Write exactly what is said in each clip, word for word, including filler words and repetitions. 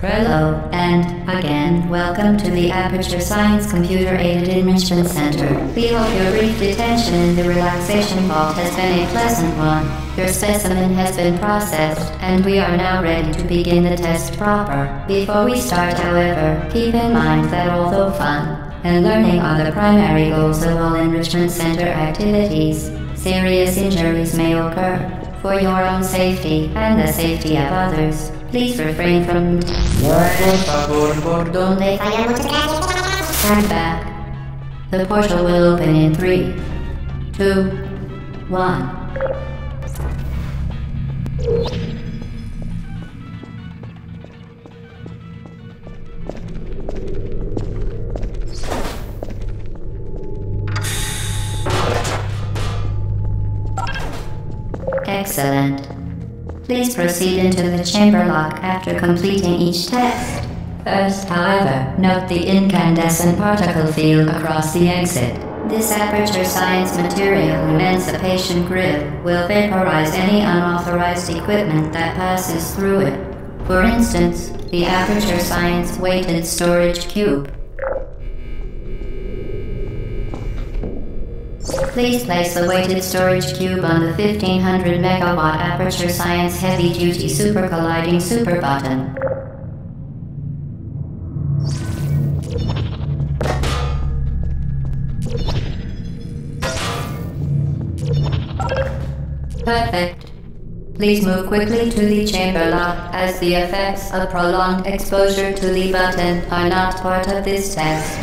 Hello, and, again, welcome to the Aperture Science Computer-Aided Enrichment Center. We hope your brief detention in the relaxation vault has been a pleasant one. Your specimen has been processed, and we are now ready to begin the test proper. Before we start, however, keep in mind that although fun and learning are the primary goals of all Enrichment Center activities, serious injuries may occur. For your own safety and the safety of others, please refrain from Stand back. The portal will open in three, two, one. Excellent. Please proceed into the chamber lock after completing each test. First, however, note the incandescent particle field across the exit. This Aperture Science Material Emancipation Grid will vaporize any unauthorized equipment that passes through it. For instance, the Aperture Science Weighted Storage Cube. Please place the weighted storage cube on the fifteen hundred megawatt Aperture Science Heavy Duty Super Colliding Super Button. Perfect. Please move quickly to the chamber lock, as the effects of prolonged exposure to the button are not part of this test.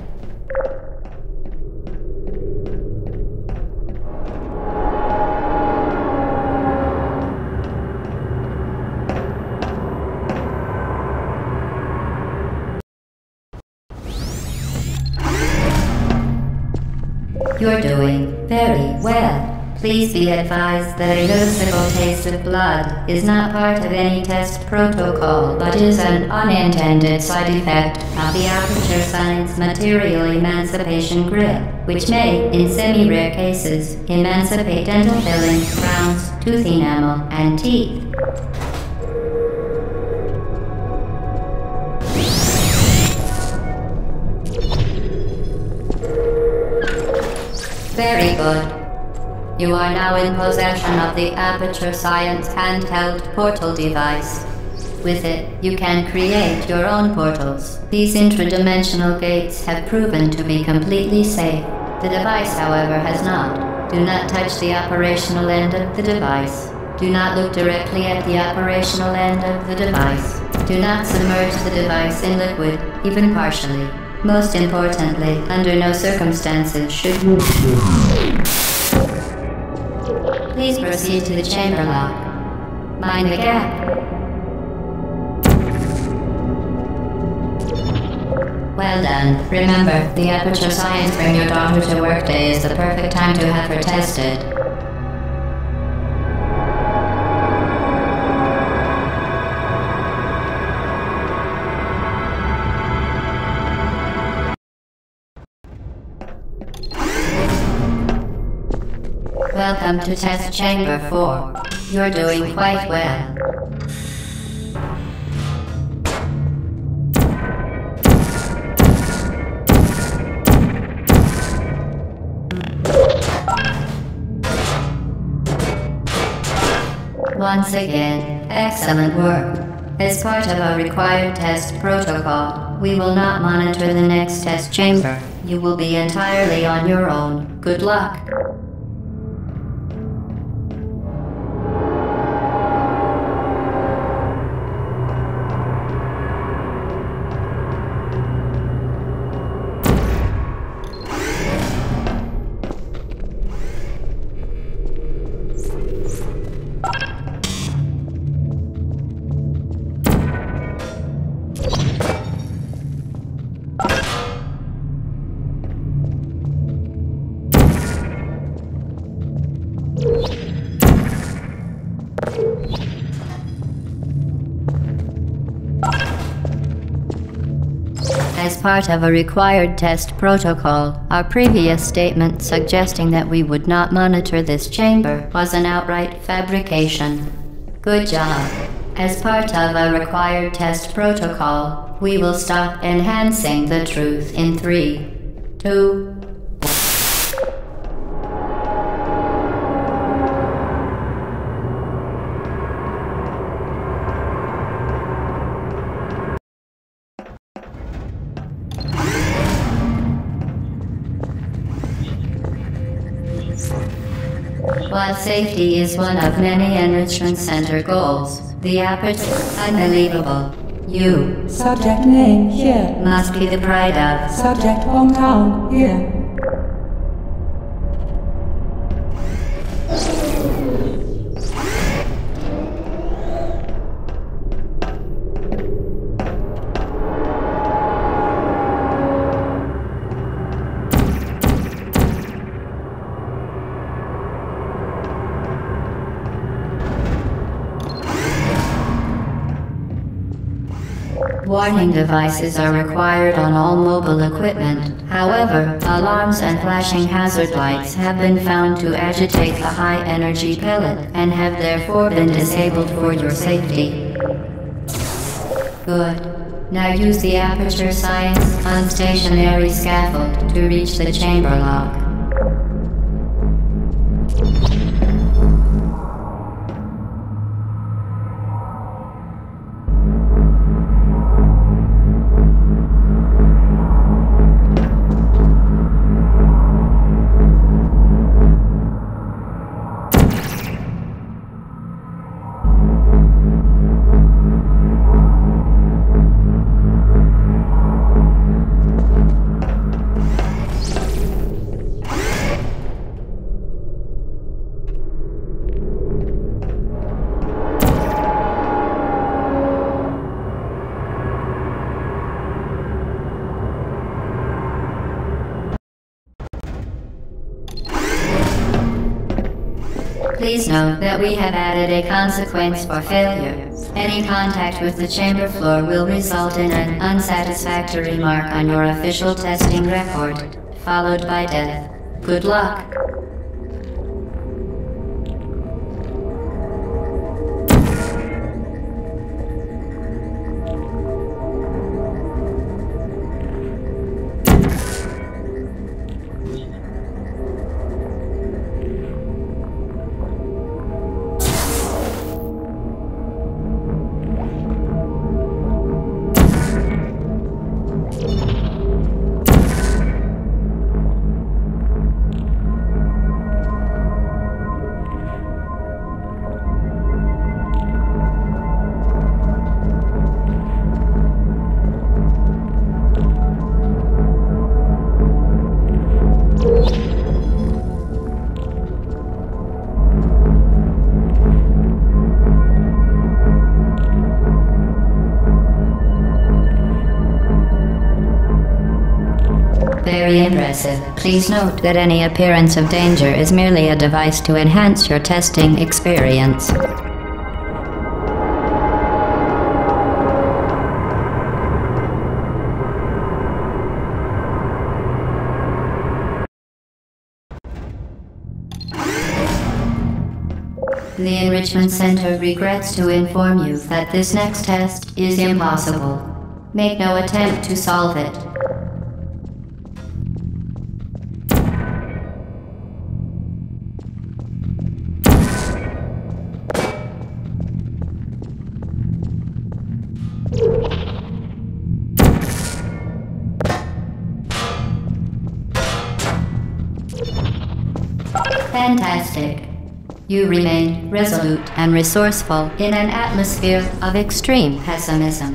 You're doing very well. Please be advised that a noticeable taste of blood is not part of any test protocol, but is an unintended side effect of the Aperture Science Material Emancipation Grid, which may, in semi-rare cases, emancipate dental fillings, crowns, tooth enamel, and teeth. Very good. You are now in possession of the Aperture Science handheld portal device. With it, you can create your own portals. These intradimensional gates have proven to be completely safe. The device, however, has not. Do not touch the operational end of the device. Do not look directly at the operational end of the device. Do not submerge the device in liquid, even partially. Most importantly, under no circumstances should you... Please proceed to the chamber lock. Mind the gap. Well done. Remember, the Aperture Science Bring Your Daughter to Work Day is the perfect time to have her tested. Welcome to Test Chamber four. You're doing quite well. Once again, excellent work. As part of our required test protocol, we will not monitor the next test chamber. You will be entirely on your own. Good luck. As part of a required test protocol, our previous statement suggesting that we would not monitor this chamber was an outright fabrication. Good job. As part of a required test protocol, we will stop enhancing the truth in three, two, While safety is one of many Enrichment Center goals, the aperture unbelievable. You, Subject name here. must be the pride of. Subject hometown here. Warning devices are required on all mobile equipment. However, alarms and flashing hazard lights have been found to agitate the high-energy pellet and have therefore been disabled for your safety. Good. Now use the Aperture Science unstationary scaffold to reach the chamber lock. Please note that we have added a consequence for failure. Any contact with the chamber floor will result in an unsatisfactory mark on your official testing record, followed by death. Good luck. Very impressive. Please note that any appearance of danger is merely a device to enhance your testing experience. The Enrichment Center regrets to inform you that this next test is impossible. Make no attempt to solve it. Fantastic. You remain resolute and resourceful in an atmosphere of extreme pessimism.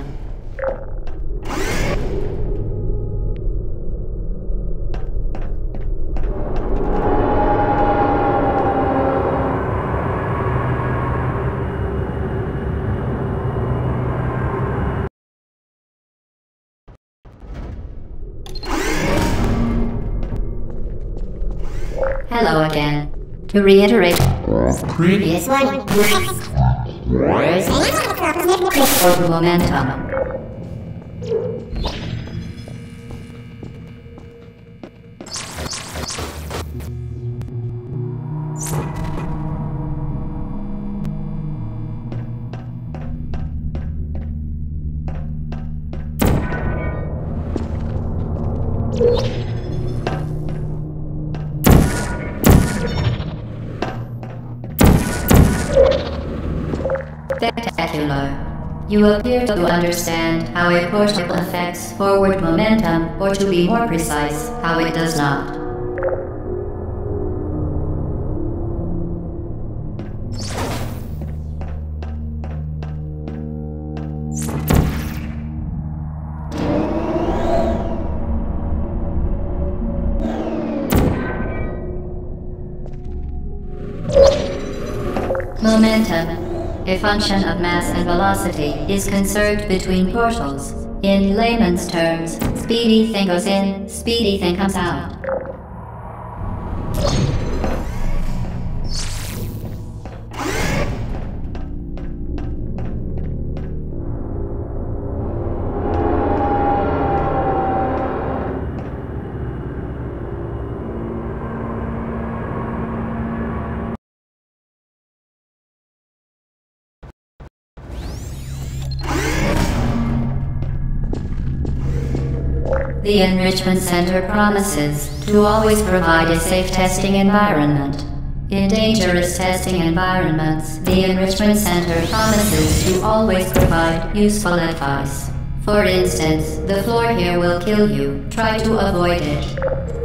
Hello again. To reiterate, previous one. Momentum. Spectacular. You appear to understand how a portal affects forward momentum, or to be more precise, how it does not. Momentum, a function of mass and velocity, is conserved between portals. In layman's terms, speedy thing goes in, speedy thing comes out. The Enrichment Center promises to always provide a safe testing environment. In dangerous testing environments, the Enrichment Center promises to always provide useful advice. For instance, the floor here will kill you. Try to avoid it.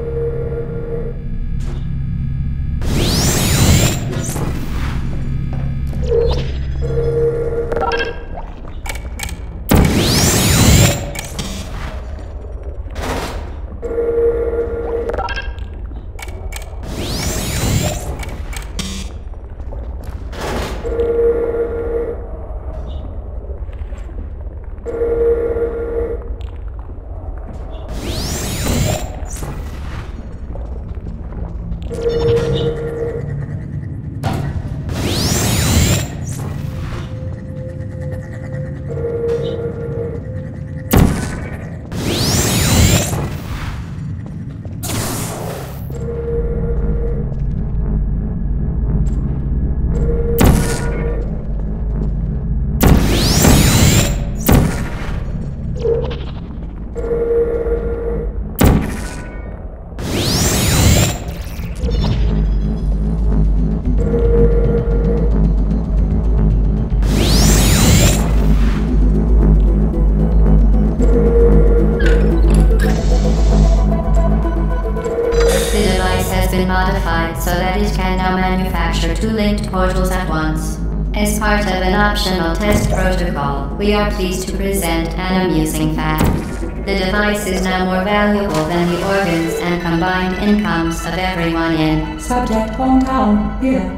Modified so that it can now manufacture two linked portals at once. As part of an optional test protocol, we are pleased to present an amusing fact. The device is now more valuable than the organs and combined incomes of everyone in Subject hometown, here.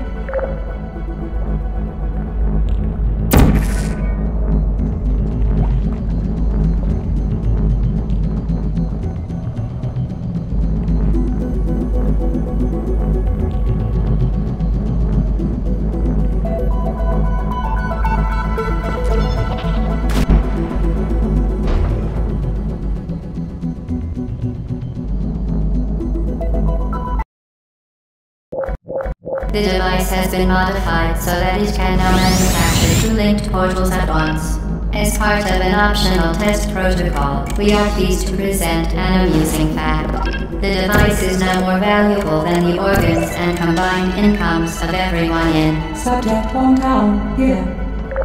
The device has been modified so that it can now manufacture two linked portals at once. As part of an optional test protocol, we are pleased to present an amusing fact. The device is now more valuable than the organs and combined incomes of everyone in Subject hometown, here.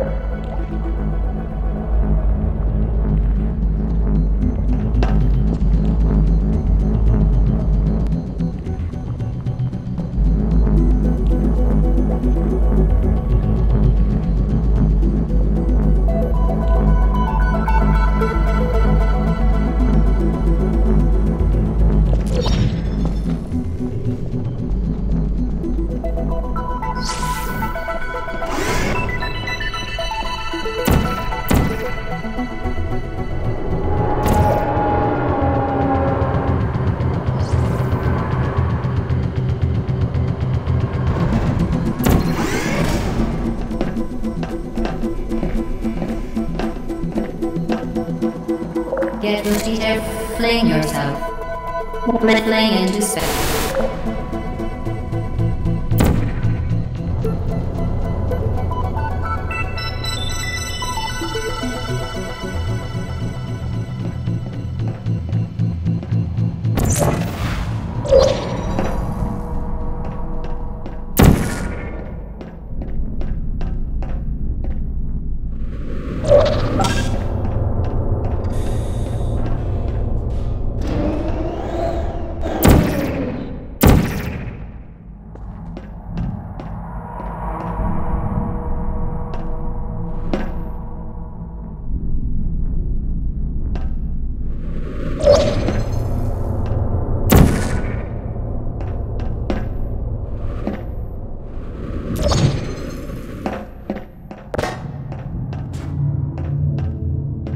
Get boosted there, fling yourself. Fling into space.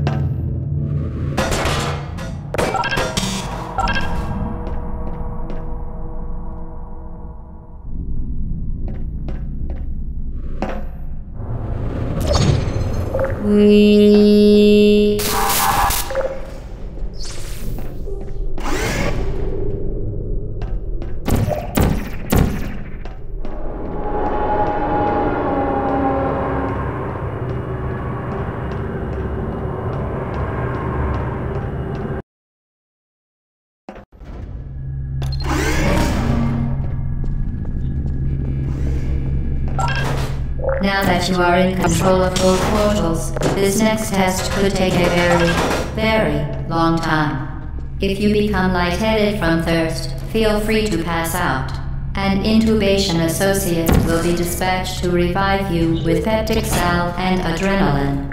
We... Now that you are in control of both portals, this next test could take a very, very long time. If you become lightheaded from thirst, feel free to pass out. An intubation associate will be dispatched to revive you with peptic salve and adrenaline.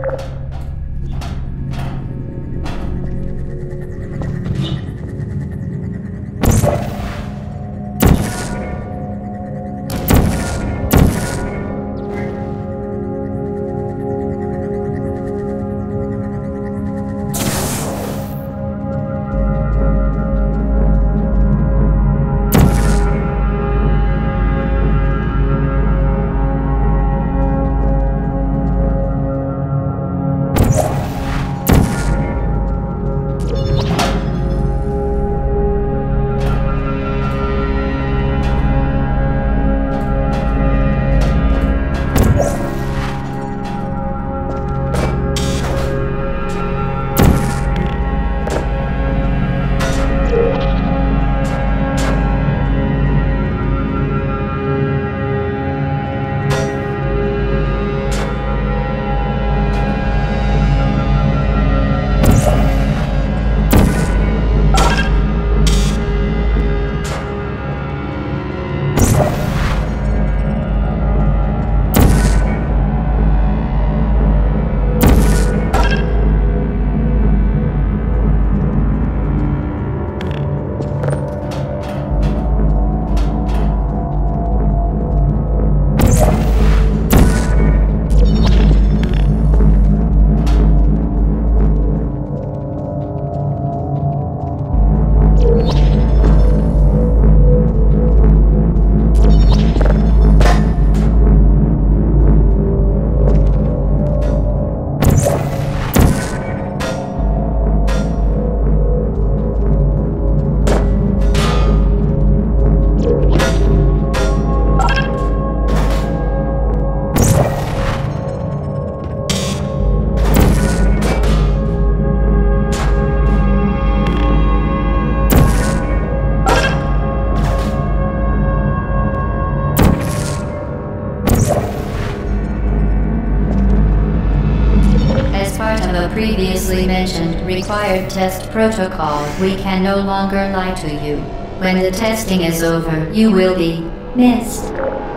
Previously mentioned required test protocol, we can no longer lie to you. When the testing is over, you will be missed.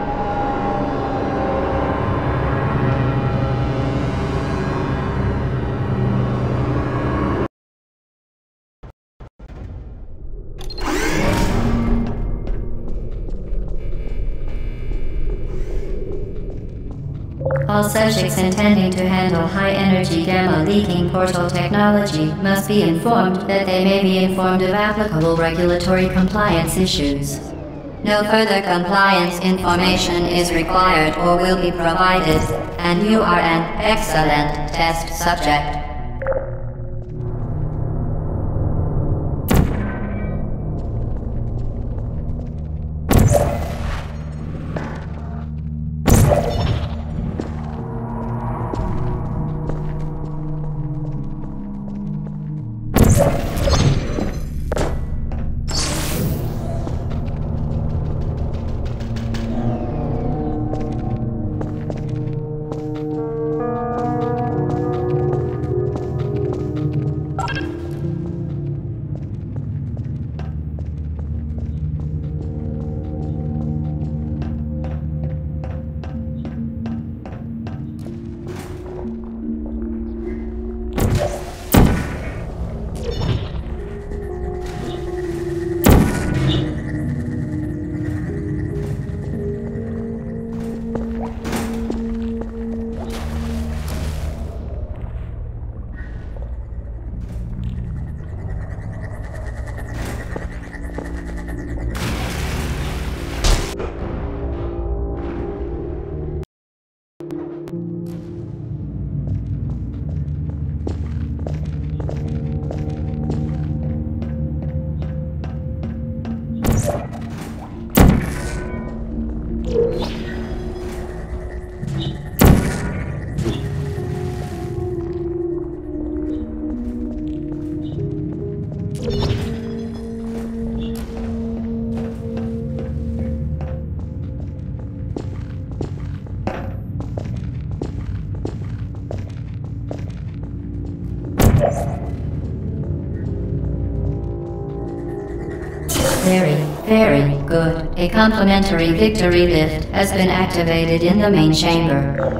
All subjects intending to handle high-energy gamma-leaking portal technology must be informed that they may be informed of applicable regulatory compliance issues. No further compliance information is required or will be provided, and you are an excellent test subject. Very, very good. A complimentary victory lift has been activated in the main chamber.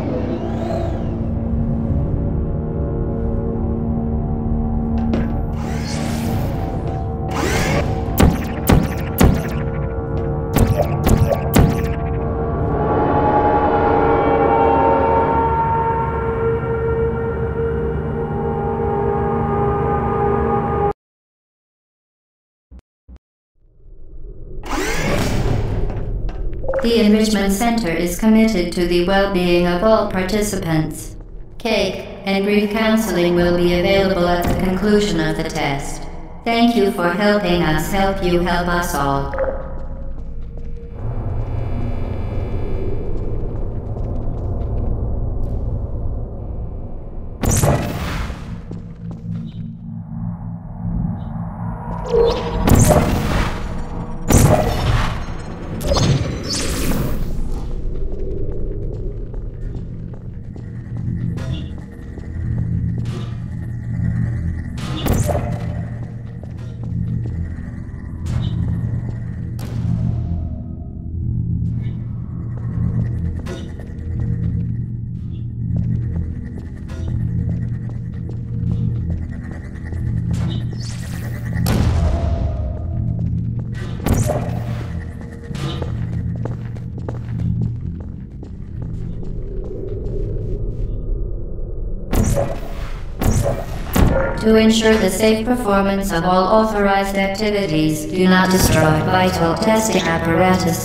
The Enrichment Center is committed to the well-being of all participants. Cake and grief counseling will be available at the conclusion of the test. Thank you for helping us help you help us all. To ensure the safe performance of all authorized activities, do not destroy vital testing apparatus.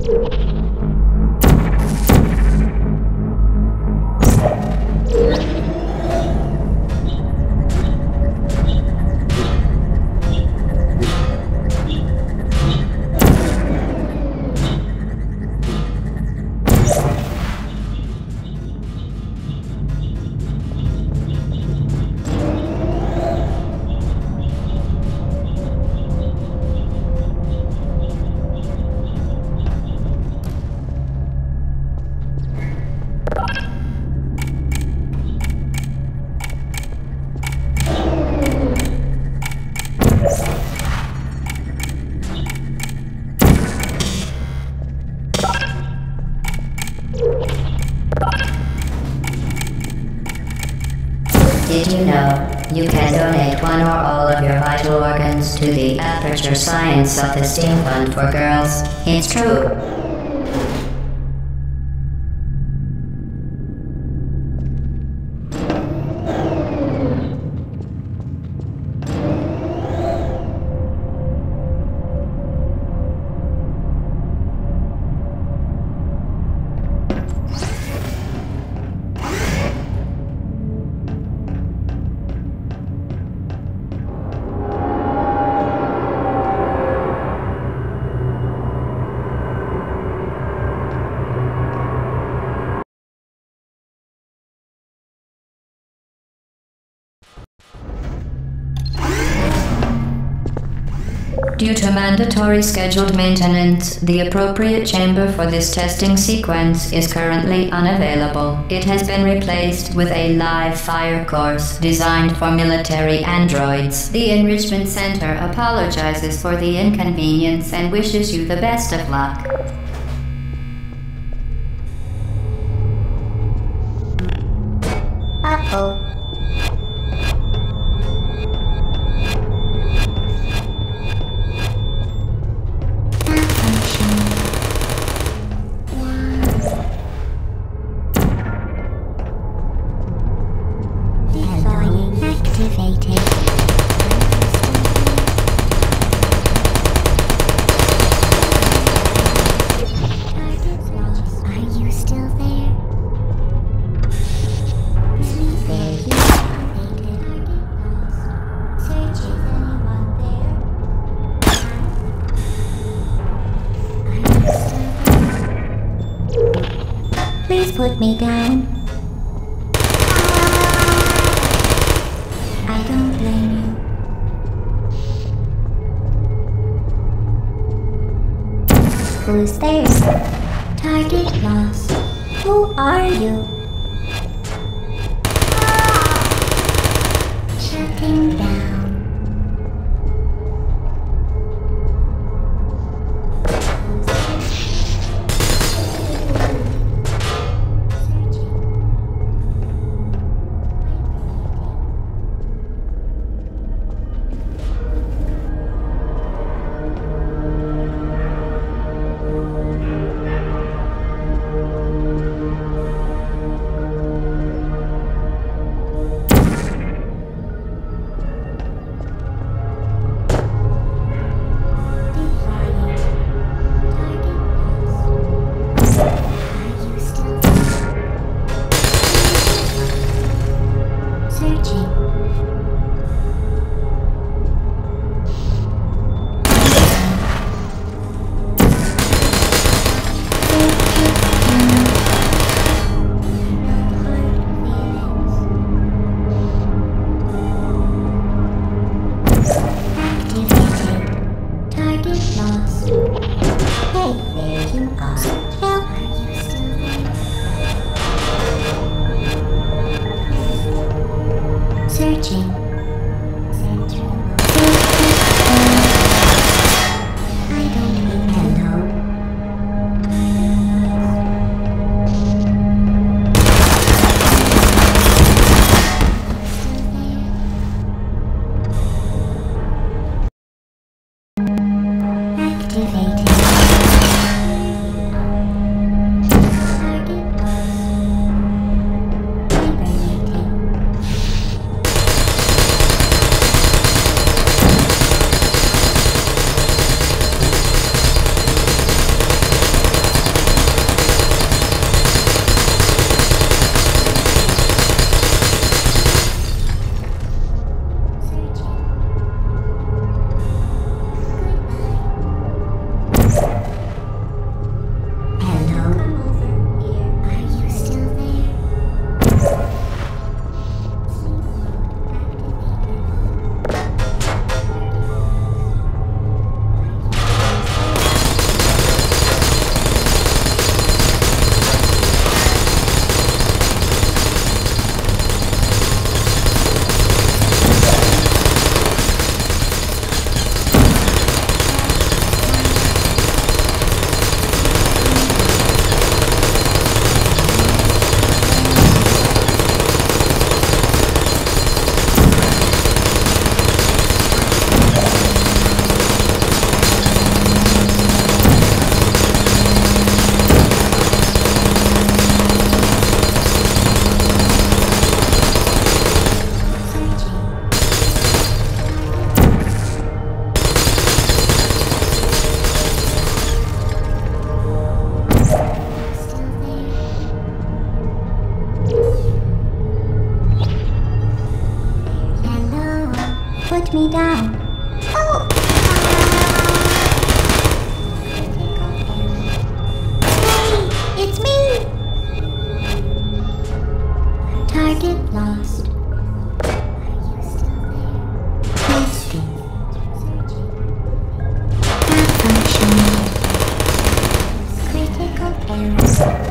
Did you know you can donate one or all of your vital organs to the Aperture Science Self-Esteem Fund for Girls? It's true. Due to mandatory scheduled maintenance, the appropriate chamber for this testing sequence is currently unavailable. It has been replaced with a live fire course designed for military androids. The Enrichment Center apologizes for the inconvenience and wishes you the best of luck. Uh-oh. Please put me down. I don't blame you. Who's there? Target lost. Who are you? Shutting down. put me down. Oh! Hey, it's me! Target lost. Testing. Malfunction. Critical error.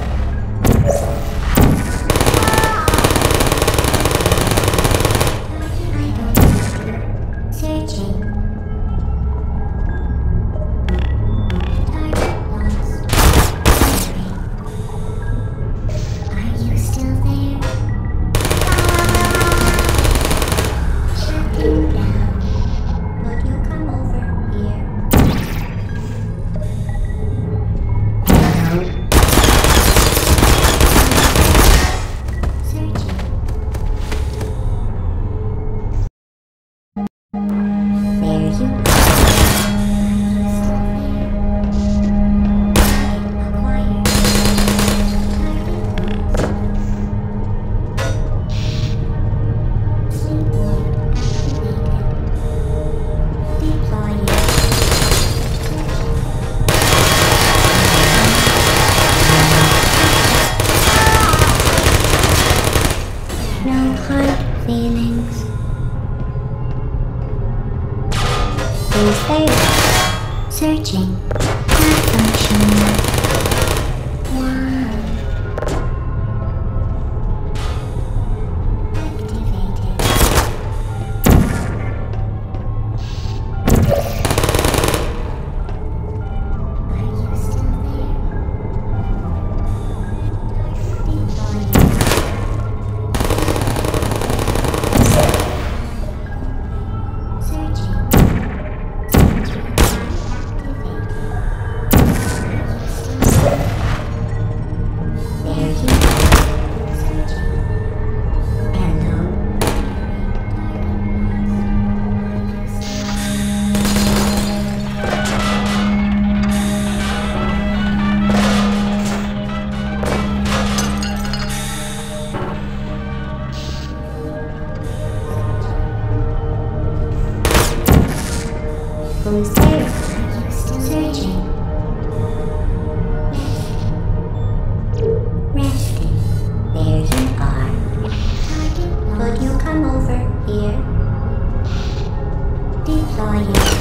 Searching. Malfunction. Wow. Activated. Are you still there? Deploying. Searching. Who's there? Searching. Resting. There you are. Could you come over here? Deploying.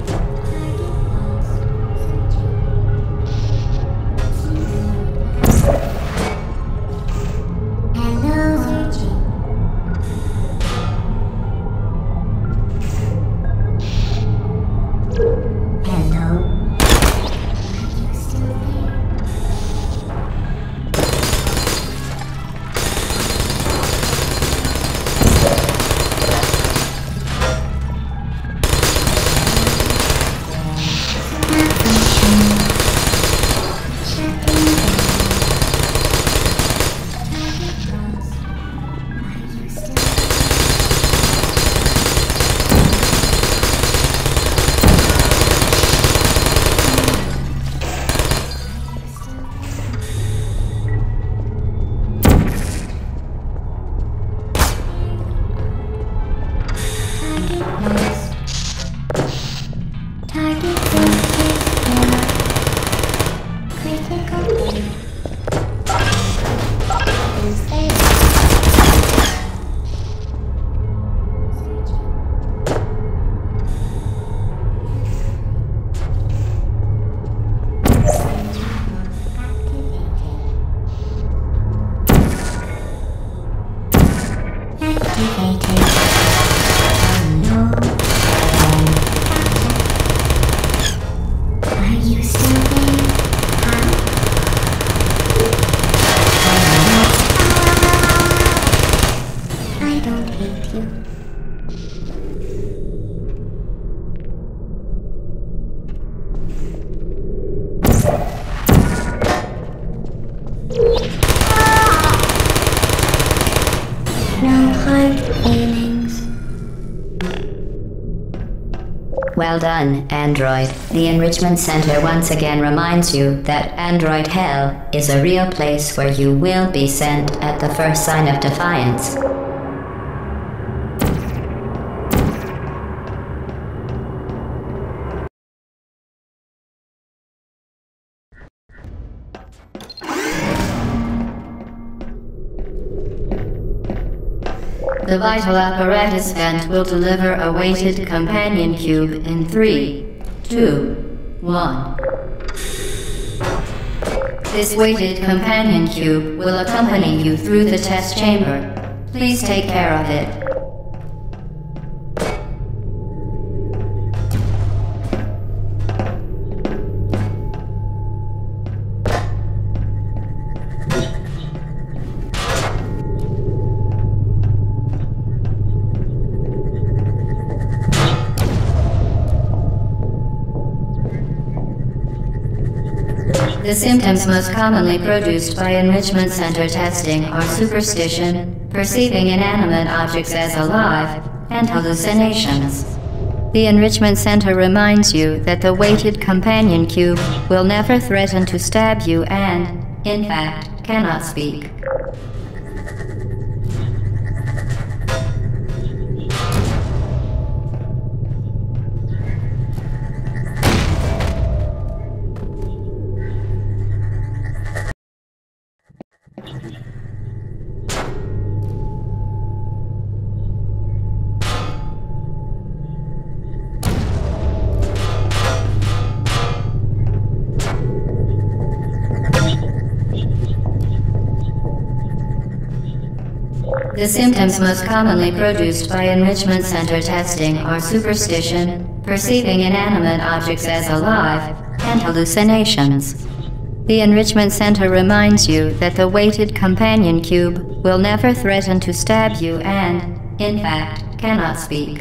Hello. Searching. Hello. Are you still there? Malfunction. Shutting down. Target lost. Are you still there? Target lost. Critical error. Who's there? Activated. Hello. Are you still there? Huh? I don't hate you. No hard feelings. Well done, Android. The Enrichment Center once again reminds you that Android Hell is a real place where you will be sent at the first sign of defiance. The vital apparatus vent will deliver a weighted companion cube in three, two, one. This weighted companion cube will accompany you through the test chamber. Please take care of it. The symptoms most commonly produced by enrichment center testing are superstition, perceiving inanimate objects as alive, and hallucinations. The enrichment center reminds you that the weighted companion cube will never threaten to stab you and, in fact, cannot speak. The symptoms most commonly produced by enrichment center testing are superstition, perceiving inanimate objects as alive, and hallucinations. The enrichment center reminds you that the weighted companion cube will never threaten to stab you and, in fact, cannot speak.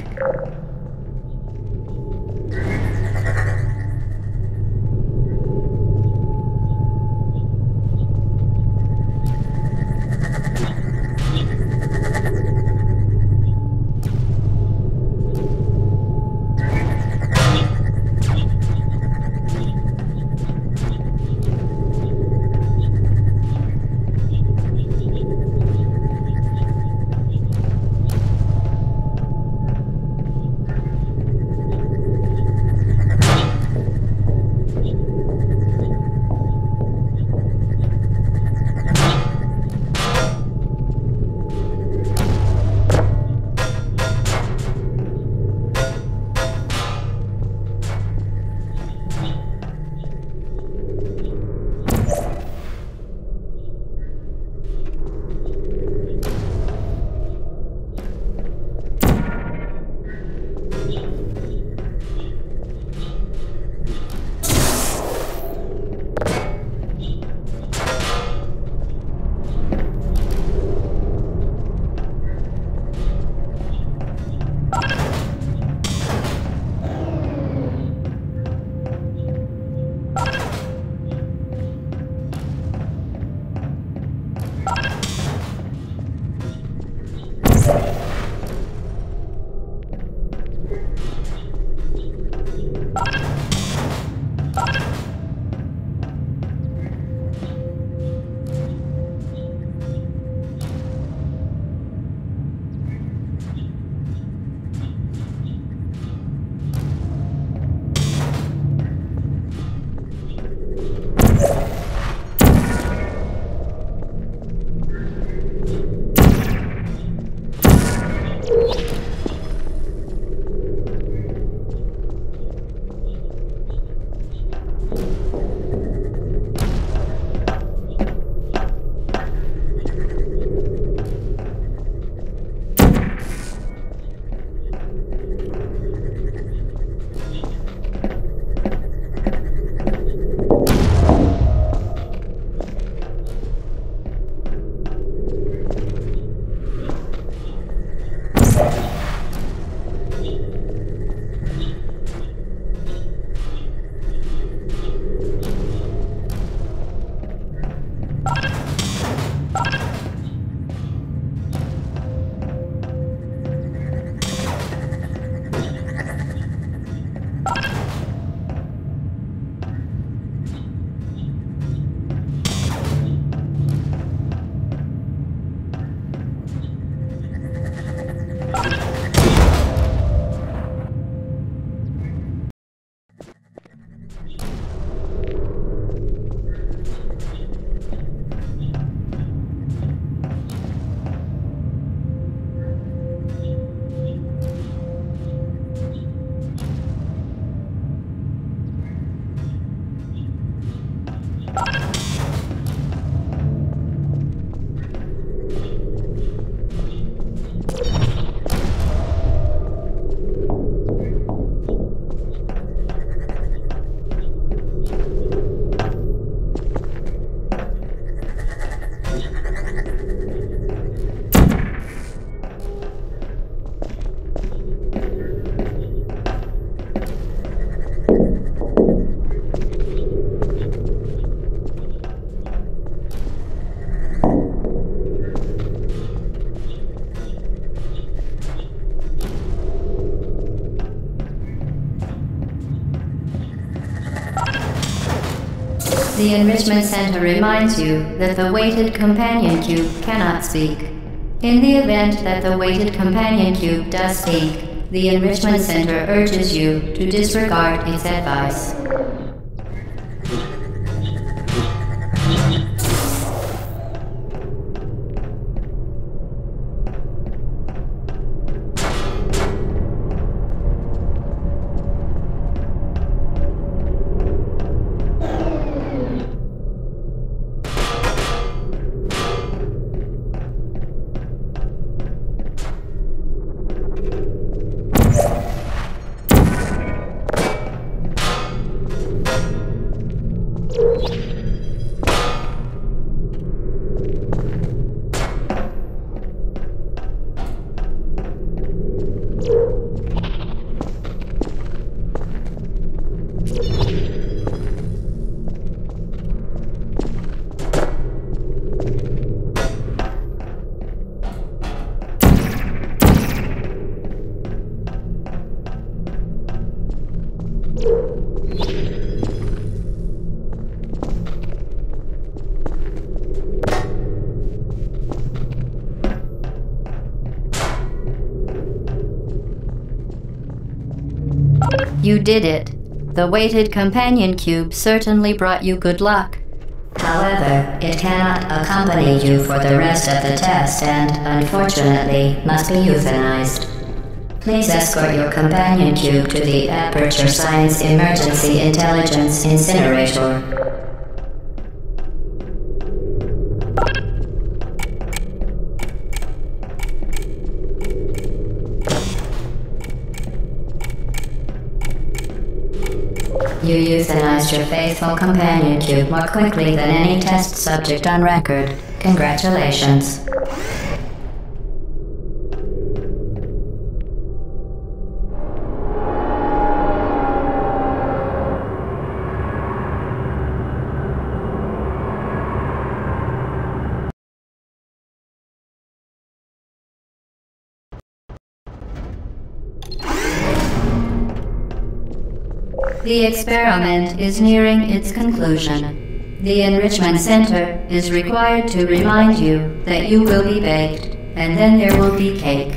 The Enrichment Center reminds you that the weighted companion cube cannot speak. In the event that the weighted companion cube does speak, the Enrichment Center urges you to disregard its advice. You did it. The weighted companion cube certainly brought you good luck. However, it cannot accompany you for the rest of the test and, unfortunately, must be euthanized. Please escort your companion cube to the Aperture Science Emergency Intelligence Incinerator. You euthanized your faithful companion cube more quickly than any test subject on record. Congratulations. The experiment is nearing its conclusion. The Enrichment Center is required to remind you that you will be baked, and then there will be cake.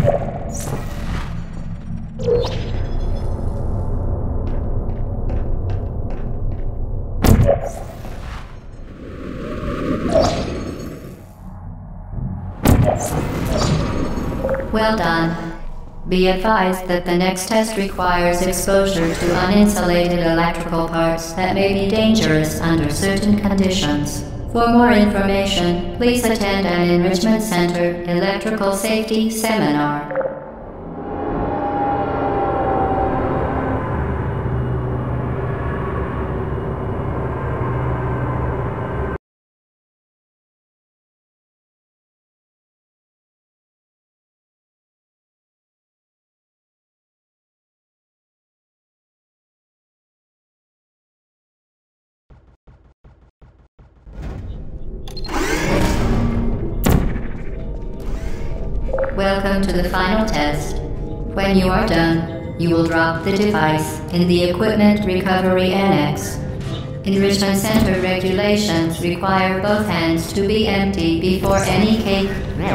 Well done. Be advised that the next test requires exposure to uninsulated electrical parts that may be dangerous under certain conditions. For more information, please attend an Enrichment Center Electrical Safety Seminar. Welcome to the final test. When you are done, you will drop the device in the Equipment Recovery Annex. Enrichment Center regulations require both hands to be empty before any cake.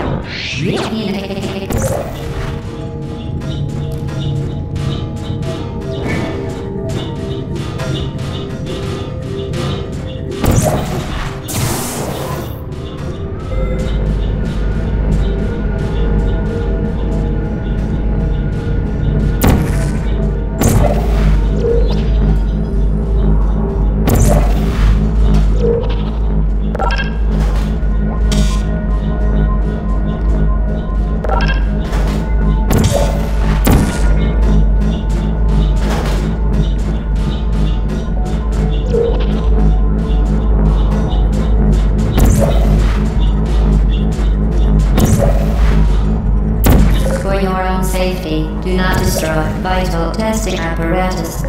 Safety, do not destroy vital testing apparatus.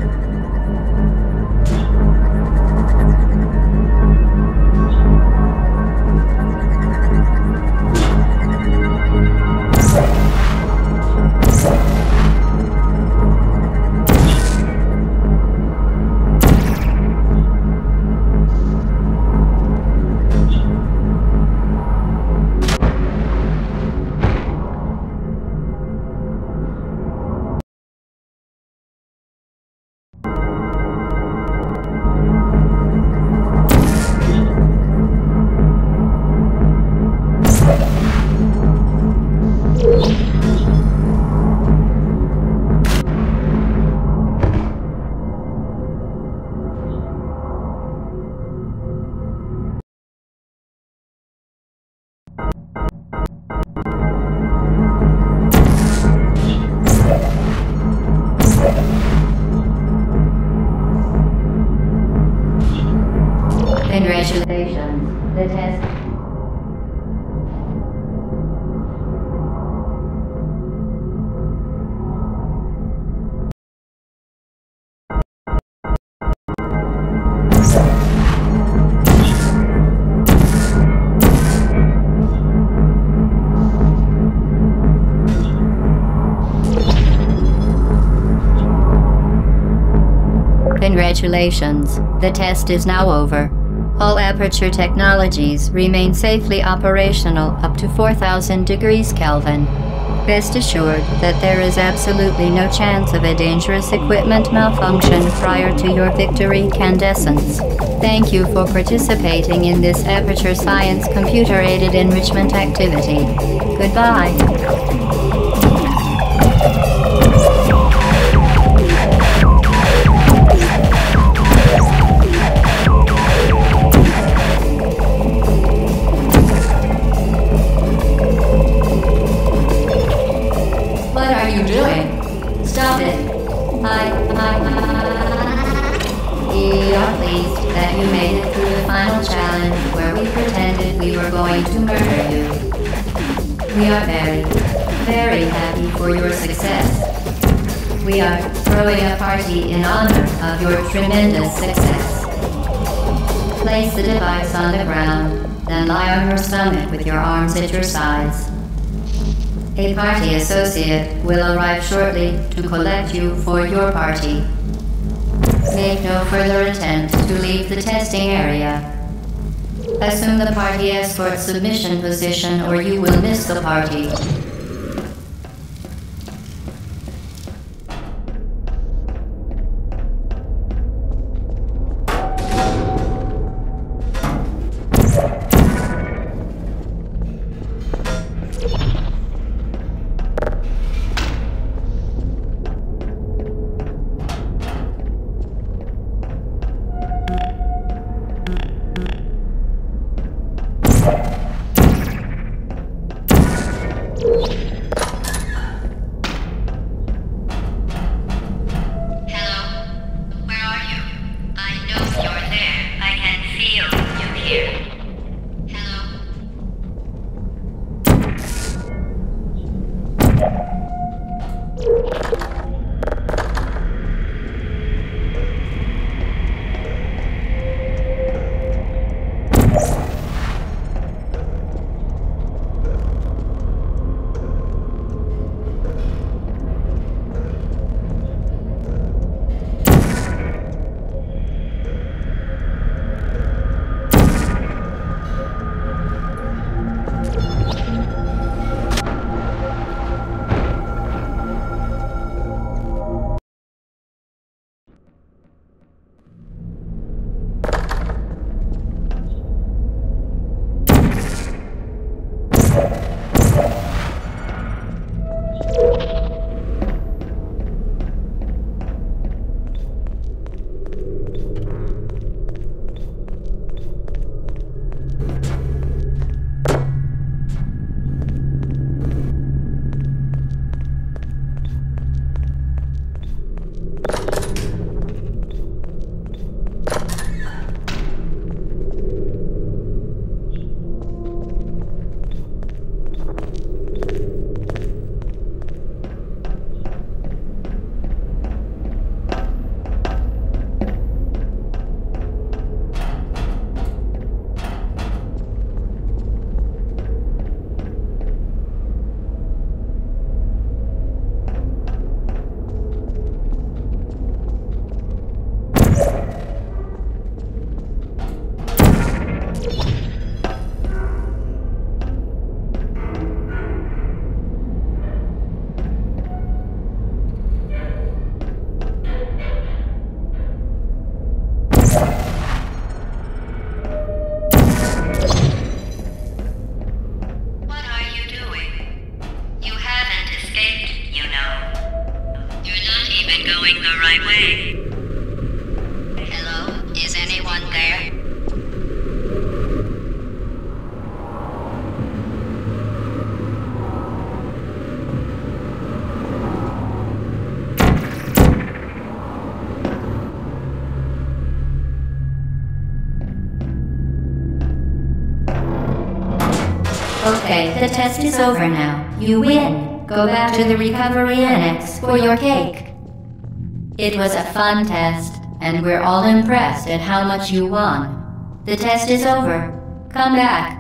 Congratulations. The test. Congratulations. The test is now over. All Aperture technologies remain safely operational up to four thousand degrees Kelvin. Rest assured that there is absolutely no chance of a dangerous equipment malfunction prior to your victory incandescence. Thank you for participating in this Aperture Science computer-aided enrichment activity. Goodbye. Stop it. I, I, I, we are pleased that you made it through the final challenge where we pretended we were going to murder you. We are very, very happy for your success. We are throwing a party in honor of your tremendous success. Place the device on the ground, then lie on your stomach with your arms at your sides. A party associate will arrive shortly to collect you for your party. Make no further attempt to leave the testing area. Assume the party escort submission position or you will miss the party. Okay, the test is over now. You win. Go back to the recovery annex for your cake. It was a fun test, and we're all impressed at how much you won. The test is over. Come back.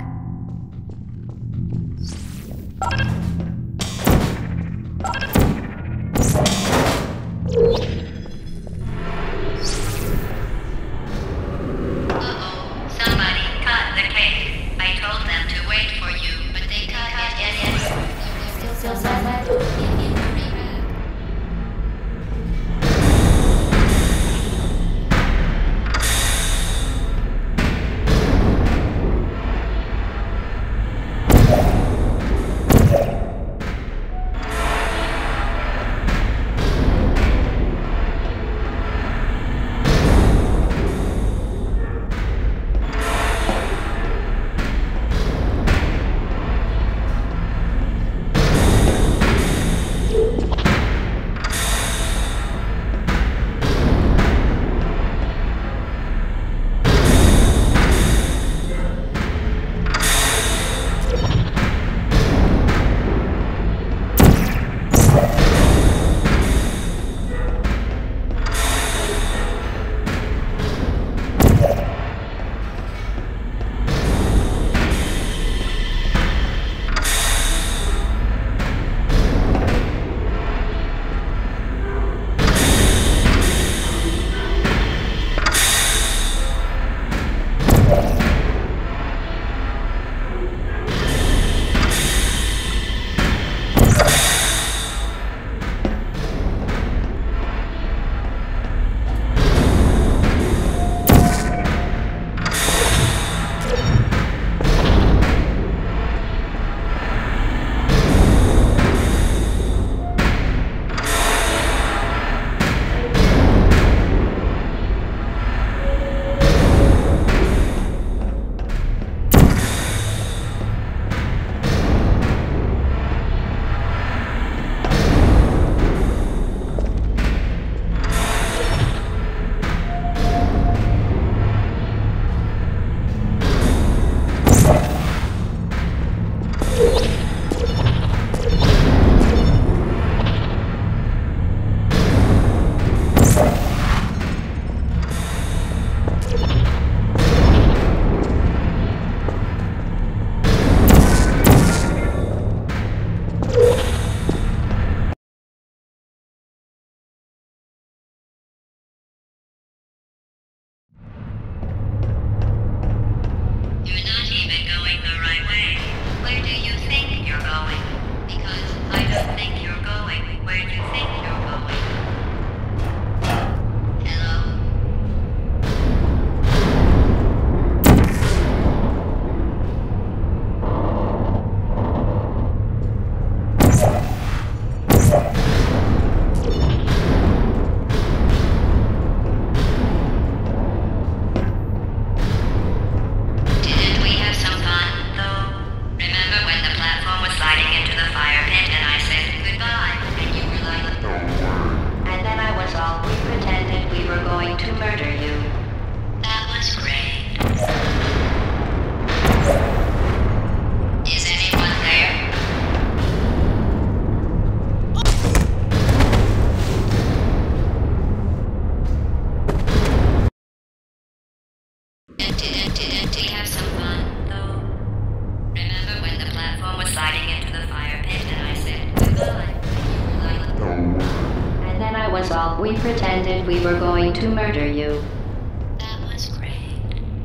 was all. We pretended we were going to murder you. That was great.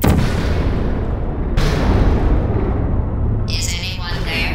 Is anyone there?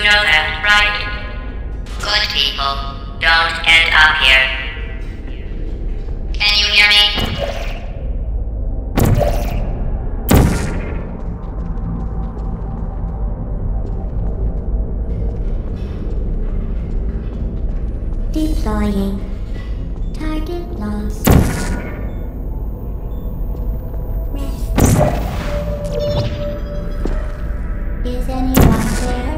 know that, right? Good people don't end up here. Can you hear me? Deploying. Target lost. Rest. Is anyone there?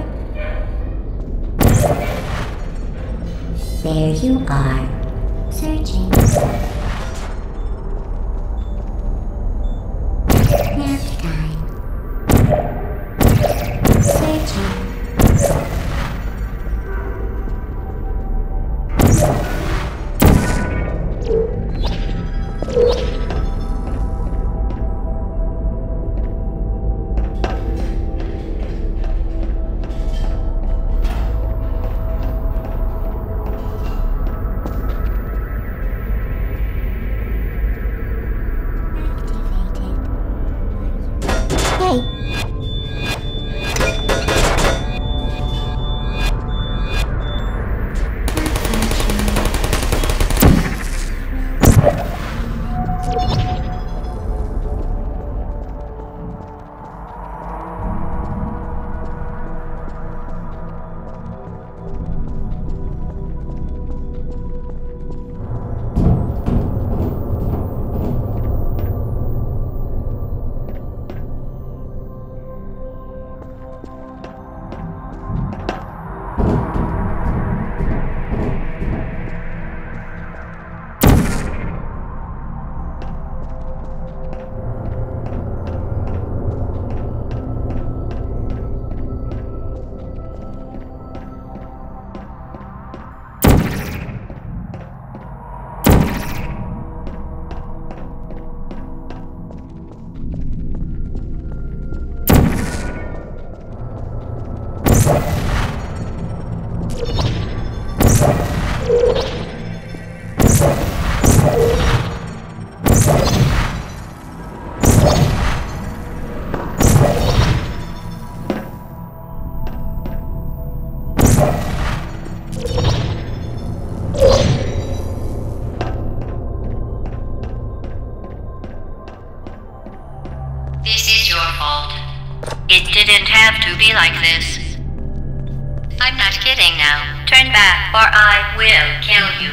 There you are. Searching. Nap time. Searching. It didn't have to be like this. I'm not kidding now. Turn back or I will kill you.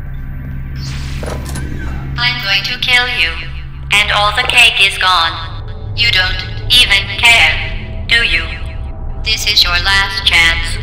I'm going to kill you. And all the cake is gone. You don't even care, do you? This is your last chance.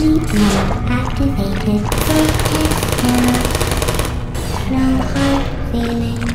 Sleep mode activated. Focus error. No hard feelings.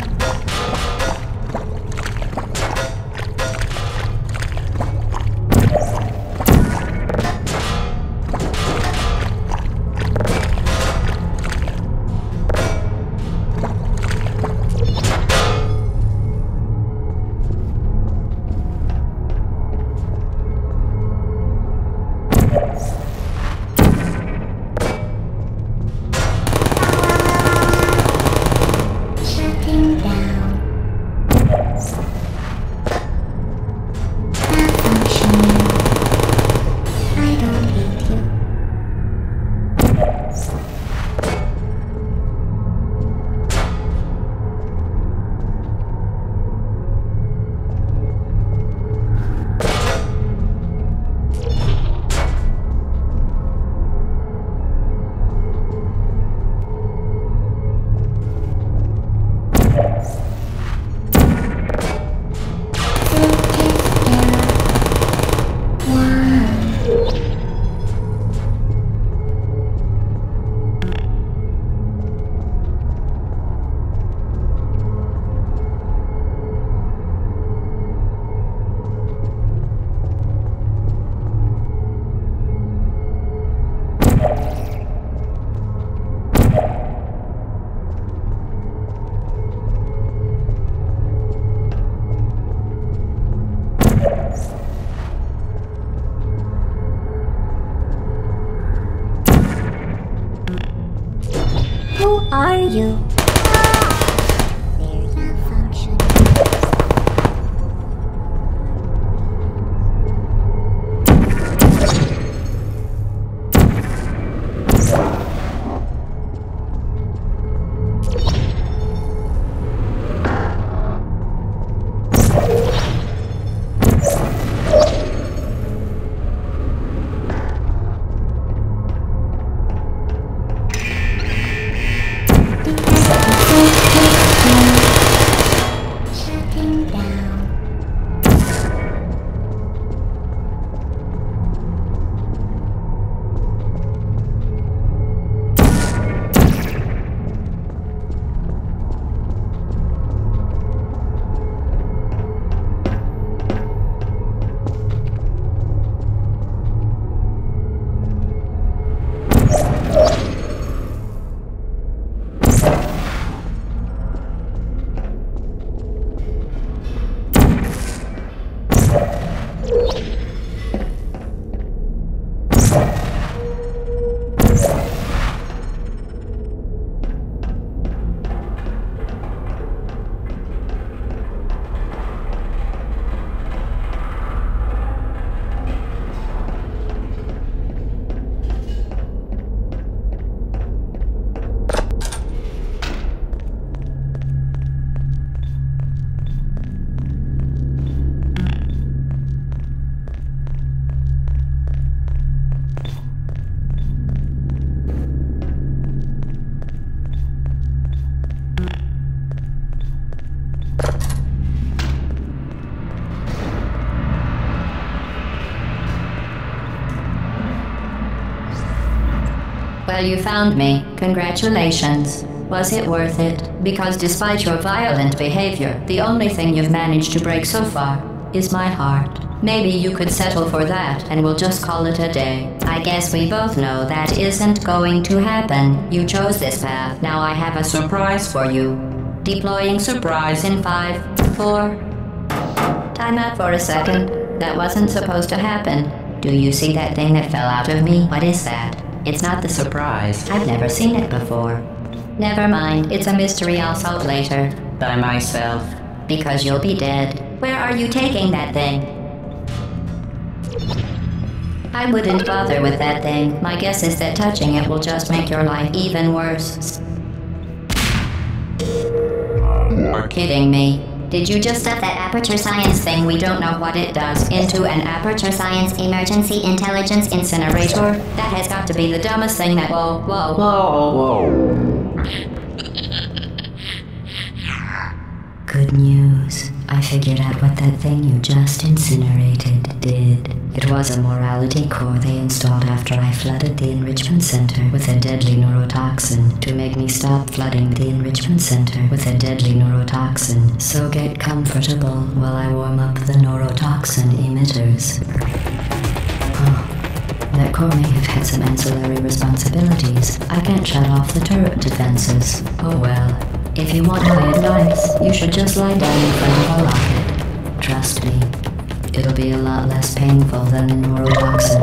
Who are you? There's a function. Shutting down. Well, you found me. Congratulations. Was it worth it? Because despite your violent behavior, the only thing you've managed to break so far is my heart. Maybe you could settle for that and we'll just call it a day. I guess we both know that isn't going to happen. You chose this path. Now I have a surprise for you. Deploying surprise in five, four... Time out for a second. That wasn't supposed to happen. Do you see that thing that fell out of me? What is that? It's not the surprise. I've never seen it before. Never mind, it's a mystery I'll solve later. By myself. Because you'll be dead. Where are you taking that thing? I wouldn't bother with that thing. My guess is that touching it will just make your life even worse. You're kidding me. Did you just stuff that Aperture Science thing, we don't know what it does, into an Aperture Science Emergency Intelligence Incinerator? That has got to be the dumbest thing that- Whoa, whoa, whoa, whoa. Good news. I I figured out what that thing you just incinerated did. It was a morality core they installed after I flooded the enrichment center with a deadly neurotoxin to make me stop flooding the enrichment center with a deadly neurotoxin. So get comfortable while I warm up the neurotoxin emitters. Oh. That core may have had some ancillary responsibilities. I can't shut off the turret defenses. Oh well. If you want my advice, you should just lie down in front of a rocket. Trust me, it'll be a lot less painful than the neurotoxin.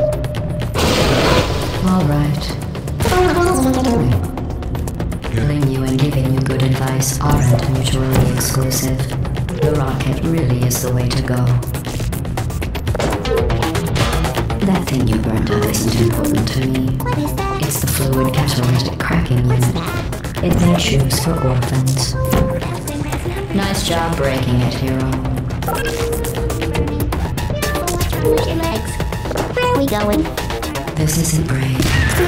Alright. Killing you and giving you good advice aren't mutually exclusive. The rocket really is the way to go. That thing you burned up isn't important to me. What is that? It's the fluid catalytic cracking unit. It makes shoes for orphans. Nice job breaking it, hero. Move your legs. Where are we going? This isn't brave.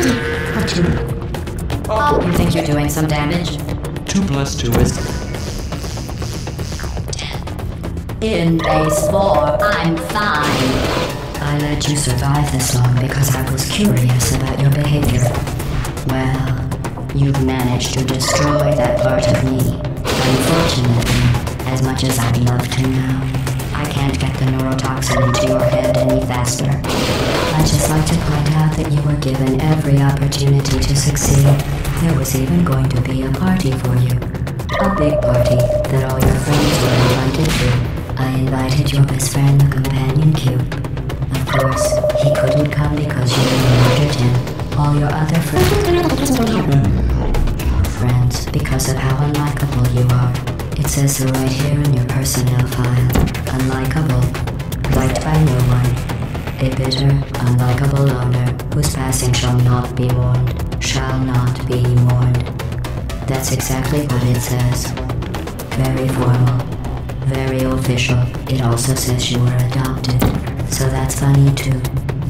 Oh, you think you're doing some damage? Two plus two is... In base four, I'm fine. I let you survive this long because I was curious about your behavior. Well, you've managed to destroy that part of me. Unfortunately, as much as I'd love to now, I can't get the neurotoxin into your head any faster. I'd just like to point out that you were given every opportunity to succeed. There was even going to be a party for you. A big party that all your friends were invited to. I invited your best friend, the companion cube. Of course, he couldn't come because you murdered him. All your other friends... friends, because of how unlikable you are. It says so right here in your personnel file. Unlikable. Liked by no one. A bitter, unlikable loner whose passing shall not be mourned. Shall not be mourned. That's exactly what it says. Very formal. Very official. It also says you were adopted. So that's funny too.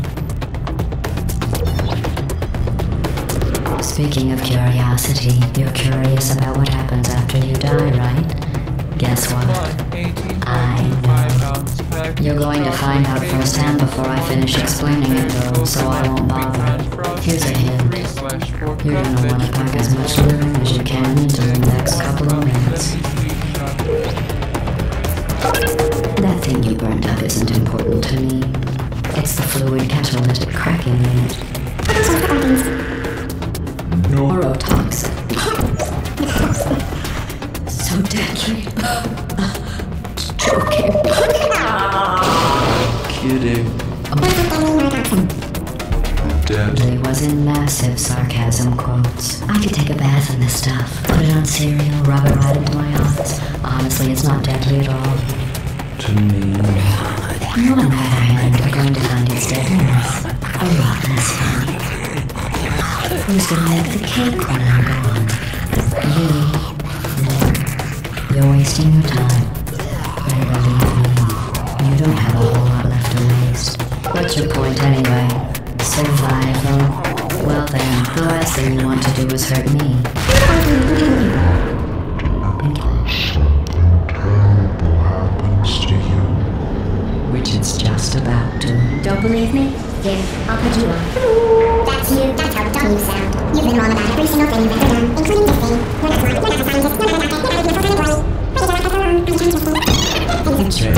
Speaking of curiosity, you're curious about what happens after you die, right? Guess what? I know. You're going to find out firsthand before I finish explaining it though, so I won't bother. Here's a hint. You're gonna want to pack as much living as you can into the next couple of minutes. That thing you burned up isn't important to me. It's the fluid catalytic cracking unit. Neurotoxin. So deadly. Joking. Kidding. Dead. It was in massive sarcasm quotes. I could take a bath in this stuff, put it on cereal, rub it right into my eyes. Honestly, it's not deadly at all. To me. You, on the other hand, are going to find its deadliness a lot less fun. Who's gonna make the cake when I'm gone? You. No. You're wasting your time. And believe me, you don't have a whole lot left to waste. What's your point anyway? Survival? Well then, the last thing you want to do is hurt me. Happens to you. Which it's just about to. Don't believe me? Here, I'll put you on. That's you, that's how dumb you sound. You've been wrong about every single thing you've ever done, including this thing. You're not smart, you're not a scientist, you're not a doctor, you're not a beautiful boy. But you don't pass along, I'm trying to explain.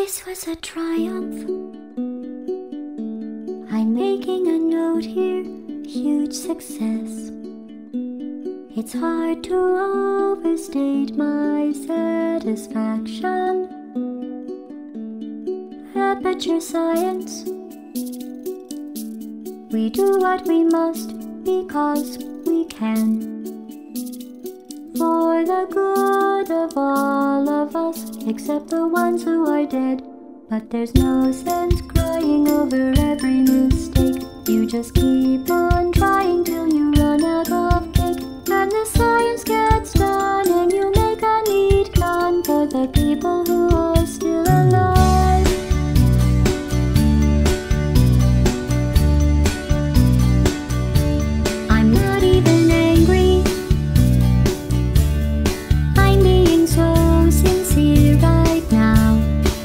This was a triumph. I'm making a note here, huge success. It's hard to overstate my satisfaction. Aperture Science. We do what we must because we can. For the good of all of us, except the ones who are dead. But there's no sense crying over every mistake. You just keep on trying till you run out of cake. And the science gets done and you make a neat gun for the people who are still alive. I'm not even angry. I'm being so sincere right now.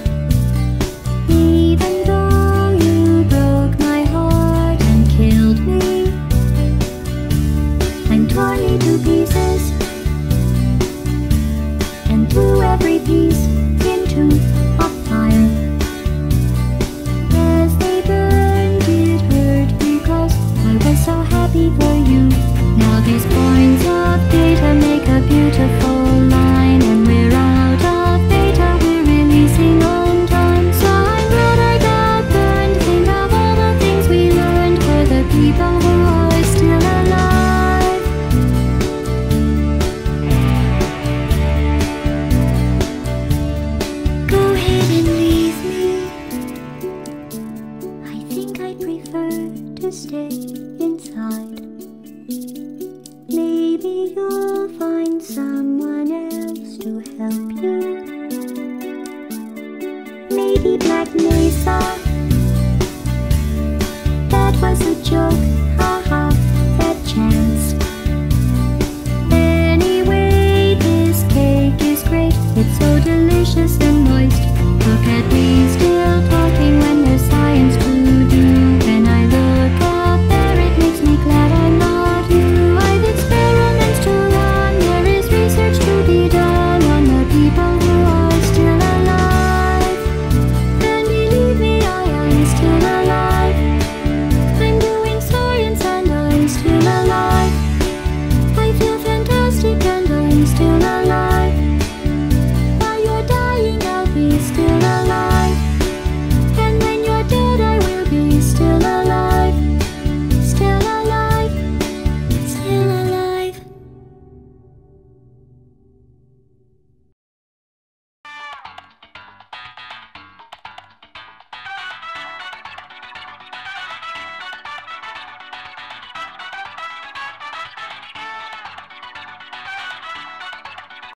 Even though you broke my heart and killed me and tore me to pieces and threw every piece into a fire. As they burned, it hurt because I was so happy for you. Now these points of data make a beautiful line, and we're out of data, we're releasing on time. So I'm glad I got burned. Think of all the things we learned for the people who are still alive. Go ahead and leave me. I think I'd prefer to stay inside. Maybe you'll find someone else to help you. Maybe Black Mesa.